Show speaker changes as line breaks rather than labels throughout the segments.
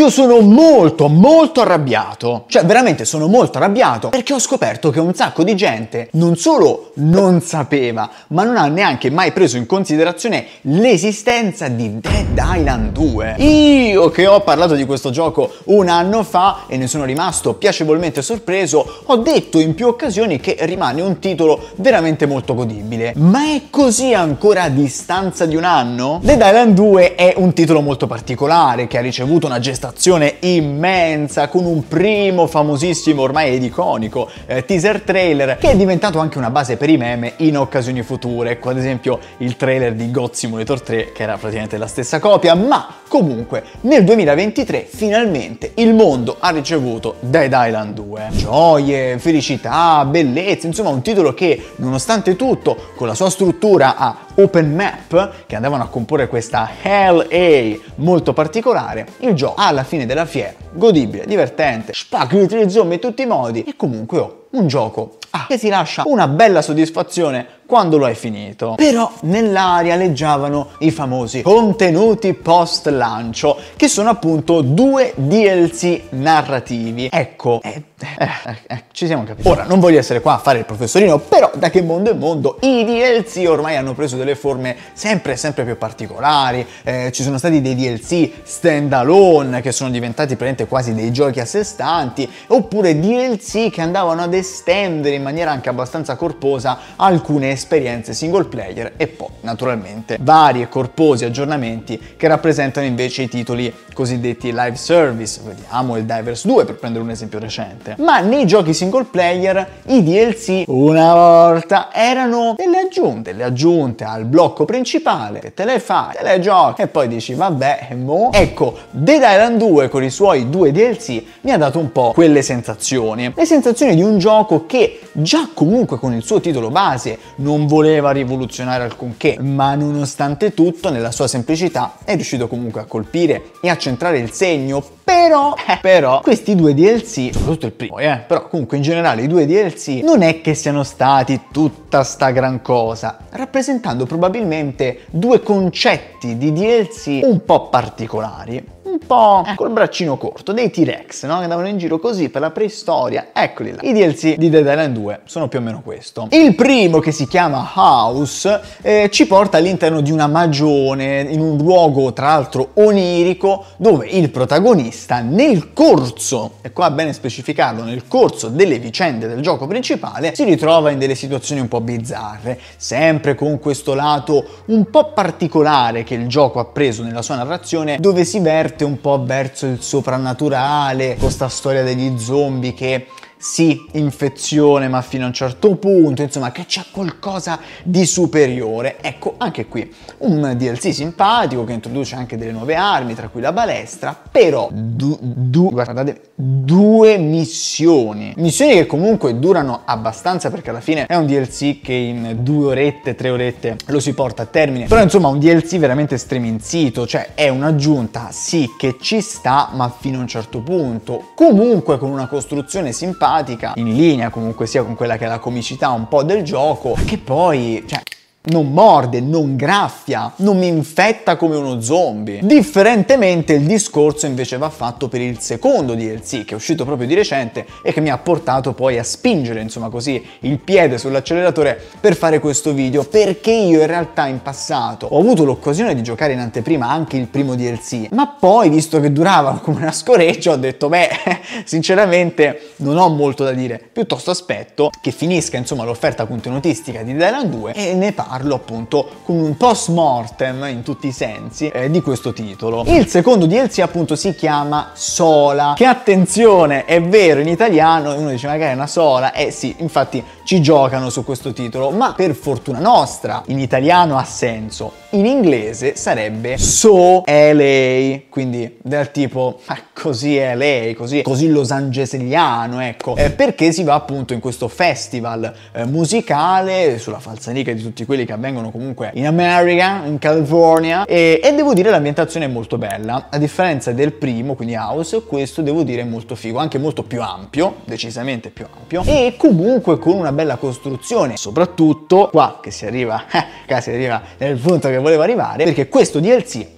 Io sono molto arrabbiato, cioè veramente sono molto arrabbiato perché ho scoperto che un sacco di gente non solo non sapeva, ma non ha neanche mai preso in considerazione l'esistenza di Dead Island 2. Io che ho parlato di questo gioco un anno fa e ne sono rimasto piacevolmente sorpreso, ho detto in più occasioni che rimane un titolo veramente molto godibile. Ma è così ancora a distanza di un anno? Dead Island 2 è un titolo molto particolare che ha ricevuto una gestazione immensa con un primo famosissimo, ormai ed iconico, teaser trailer che è diventato anche una base per i meme in occasioni future, ecco ad esempio il trailer di God Simulator 3 che era praticamente la stessa copia, ma comunque nel 2023 finalmente il mondo ha ricevuto Dead Island 2. Gioie, felicità, bellezza, insomma un titolo che nonostante tutto con la sua struttura a open map che andavano a comporre questa LA molto particolare, il gioco alla fine della fiera godibile, divertente, spacchi di zombie in tutti i modi e comunque un gioco che ti lascia una bella soddisfazione quando lo hai finito. Però nell'aria leggiavano i famosi contenuti post lancio, che sono appunto 2 DLC narrativi. Ecco, ci siamo capiti. Ora, non voglio essere qua a fare il professorino, però da che mondo è mondo, i DLC ormai hanno preso delle forme sempre più particolari. Ci sono stati dei DLC standalone che sono diventati praticamente quasi dei giochi a sé stanti, oppure DLC che andavano ad estendere in maniera anche abbastanza corposa alcune esperienze single player e poi naturalmente vari e corposi aggiornamenti che rappresentano invece i titoli cosiddetti live service. Vediamo il Divers 2 per prendere un esempio recente. Ma nei giochi single player i DLC una volta erano delle aggiunte al blocco principale che te le fai, te le giochi e poi dici vabbè mo. Ecco, Dead Island 2 con i suoi 2 DLC mi ha dato un po' quelle sensazioni, le sensazioni di un gioco che già comunque con il suo titolo base non voleva rivoluzionare alcunché, ma nonostante tutto nella sua semplicità è riuscito comunque a colpire e a centrare il segno. Però questi 2 DLC, soprattutto il primo, però comunque in generale i 2 DLC non è che siano stati tutta sta gran cosa, rappresentando probabilmente 2 concetti di DLC un po' particolari, un po' col braccino corto, dei T-Rex, no? Che andavano in giro così per la preistoria, eccoli là. I DLC di Dead Island 2 sono più o meno questo. Il primo, che si chiama House, ci porta all'interno di una magione, in un luogo tra l'altro onirico, dove il protagonista nel corso, e qua è bene specificarlo, nel corso delle vicende del gioco principale, si ritrova in delle situazioni un po' bizzarre, sempre con questo lato un po' particolare che il gioco ha preso nella sua narrazione, dove si verte un po' verso il soprannaturale, con sta storia degli zombie che sì, infezione, ma fino a un certo punto, insomma, che c'è qualcosa di superiore. Ecco, anche qui un DLC simpatico che introduce anche delle nuove armi, tra cui la balestra, però guardate, 2 missioni che comunque durano abbastanza, perché alla fine è un DLC che in 2 orette, 3 orette lo si porta a termine, però insomma un DLC veramente striminzito, cioè è un'aggiunta sì che ci sta, ma fino a un certo punto, comunque con una costruzione simpatica, in linea comunque sia con quella che è la comicità un po' del gioco, che poi, cioè, non morde, non graffia, non mi infetta come uno zombie. Differentemente il discorso invece va fatto per il secondo DLC che è uscito proprio di recente e che mi ha portato poi a spingere, insomma così, il piede sull'acceleratore per fare questo video, perché io in realtà in passato ho avuto l'occasione di giocare in anteprima anche il primo DLC, ma poi visto che duravano come una scoreggia ho detto beh, sinceramente non ho molto da dire, piuttosto aspetto che finisca insomma l'offerta contenutistica di Dead Island 2 e ne parlo appunto con un post mortem in tutti i sensi di questo titolo. Il secondo DLC appunto si chiama Sola, che attenzione, è vero, in italiano uno dice magari è una sola, sì, infatti ci giocano su questo titolo, ma per fortuna nostra in italiano ha senso, in inglese sarebbe So LA, quindi del tipo così è lei, così Los Angelesiano, ecco, perché si va appunto in questo festival musicale sulla falsariga di tutti quelli che avvengono comunque in America, in California, e devo dire l'ambientazione è molto bella, a differenza del primo, quindi House, questo devo dire è molto figo, anche molto più ampio, decisamente più ampio, e comunque con una bella costruzione, soprattutto qua che si arriva nel punto che volevo arrivare, perché questo DLC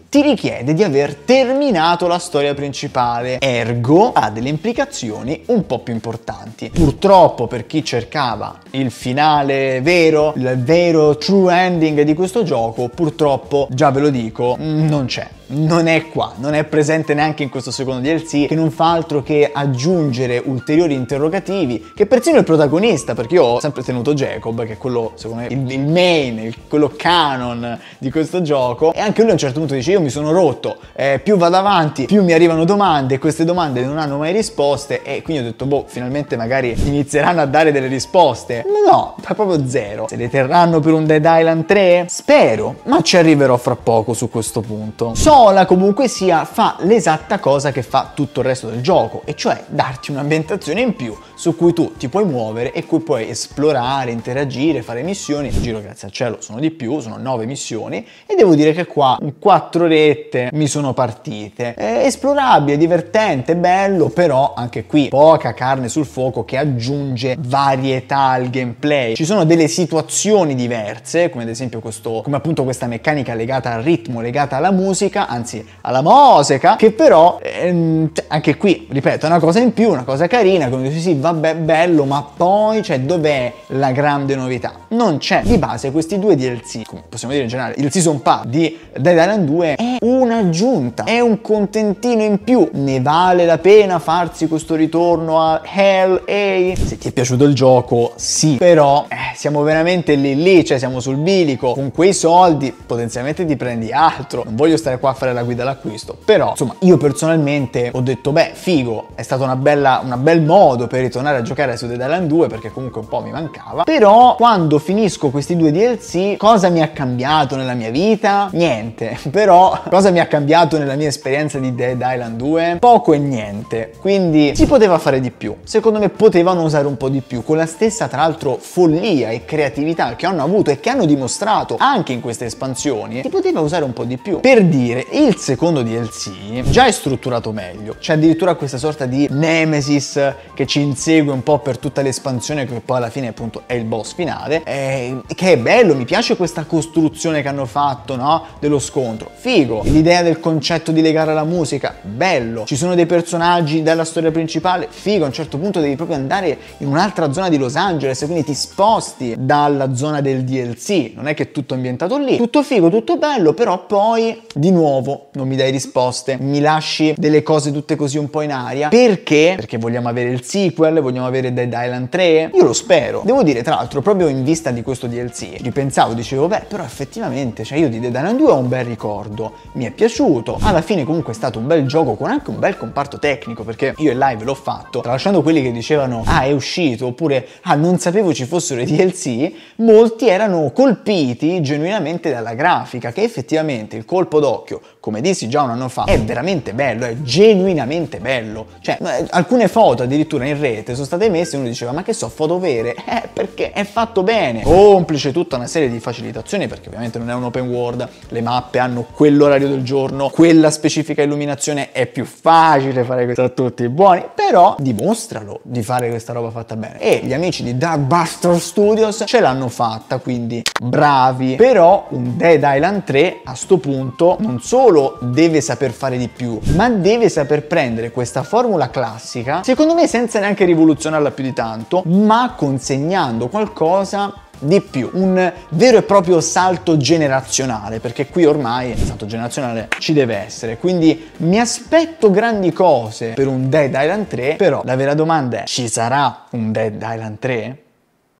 ti richiede di aver terminato la storia principale, ergo ha delle implicazioni un po' più importanti. Purtroppo per chi cercava il finale vero, il vero true ending di questo gioco, purtroppo, già ve lo dico, non c'è. Non è qua, non è presente neanche in questo secondo DLC, che non fa altro che aggiungere ulteriori interrogativi, che persino il protagonista, perché io ho sempre tenuto Jacob, che è quello, secondo me, il main, quello canon di questo gioco, e anche lui a un certo punto dice: io mi sono rotto, più vado avanti, più mi arrivano domande, e queste domande non hanno mai risposte, e quindi ho detto, boh, finalmente magari inizieranno a dare delle risposte. No, è proprio zero. Se le terranno per un Dead Island 3? Spero, ma ci arriverò fra poco su questo punto. Sola comunque sia fa l'esatta cosa che fa tutto il resto del gioco, e cioè darti un'ambientazione in più su cui tu ti puoi muovere e cui puoi esplorare, interagire, fare missioni. In giro, grazie al cielo, sono di più, sono 9 missioni, e devo dire che qua 4 orette mi sono partite. È esplorabile, divertente, bello, però anche qui poca carne sul fuoco che aggiunge varietà al gameplay. Ci sono delle situazioni diverse, come ad esempio come appunto questa meccanica legata al ritmo, legata alla musica, anzi alla musica, che però anche qui, ripeto, è una cosa in più, una cosa carina, come dici, sì, vabbè, bello, ma poi, cioè, dov'è la grande novità? Non c'è. Di base questi due DLC, come possiamo dire in generale, il Season Pass di Dead Island 2 è un'aggiunta, è un contentino in più. Ne vale la pena farsi questo ritorno a Hell A? Se ti è piaciuto il gioco, sì, però siamo veramente lì, cioè siamo sul bilico. Con quei soldi potenzialmente ti prendi altro. Non voglio stare qua a fare la guida all'acquisto, però insomma io personalmente ho detto, beh, figo, è stato un bel modo per ritornare a giocare su Dead Island 2, perché comunque un po' mi mancava. Però quando finisco questi due DLC, cosa mi ha cambiato nella mia vita? Niente. Però cosa mi ha cambiato nella mia esperienza di Dead Island 2? Poco e niente. Quindi si poteva fare di più. Secondo me potevano usare un po' di più, con la stessa tra l'altro follia e creatività che hanno avuto e che hanno dimostrato anche in queste espansioni. Si poteva usare un po' di più. Per dire, il secondo DLC già è strutturato meglio, c'è addirittura questa sorta di Nemesis che ci insegue un po' per tutta l'espansione, che poi alla fine appunto è il boss finale, che è bello, mi piace questa costruzione che hanno fatto, no? Dello scontro, figo. L'idea del concetto di legare alla musica, bello. Ci sono dei personaggi della storia principale, figo. A un certo punto devi proprio andare in un'altra zona di Los Angeles, quindi ti sposti dalla zona del DLC, non è che è tutto ambientato lì. Tutto figo, tutto bello, però poi di nuovo non mi dai risposte, mi lasci delle cose tutte così un po' in aria. Perché? Perché vogliamo avere il sequel, vogliamo avere Dead Island 3? Io lo spero. Devo dire, tra l'altro, proprio in vista di questo DLC, ripensavo, dicevo, beh, però effettivamente, cioè io di Dead Island 2 ho un bel ricordo, mi è piaciuto, alla fine comunque è stato un bel gioco con anche un bel comparto tecnico, perché io in live l'ho fatto, tralasciando quelli che dicevano, ah, è uscito, oppure, ah, non sapevo ci fossero i DLC, molti erano colpiti genuinamente dalla grafica, che effettivamente il colpo d'occhio, come dissi già un anno fa, è veramente bello, è genuinamente bello. Cioè, alcune foto addirittura in rete sono state messe e uno diceva, ma che so, foto vere? Perché è fatto bene. Complice tutta una serie di facilitazioni, perché ovviamente non è un open world, le mappe hanno quell'orario del giorno, quella specifica illuminazione, è più facile fare questo a tutti buoni, però dimostralo di fare questa roba fatta bene. E gli amici di Dark Buster Studios ce l'hanno fatta, quindi bravi. Però un Dead Island 3 a sto punto non solo deve saper fare di più, ma deve saper prendere questa formula classica, secondo me senza neanche rivoluzionarla più di tanto, ma consegnando qualcosa di più, un vero e proprio salto generazionale, perché qui ormai il salto generazionale ci deve essere. Quindi mi aspetto grandi cose per un Dead Island 3, però la vera domanda è, ci sarà un Dead Island 3?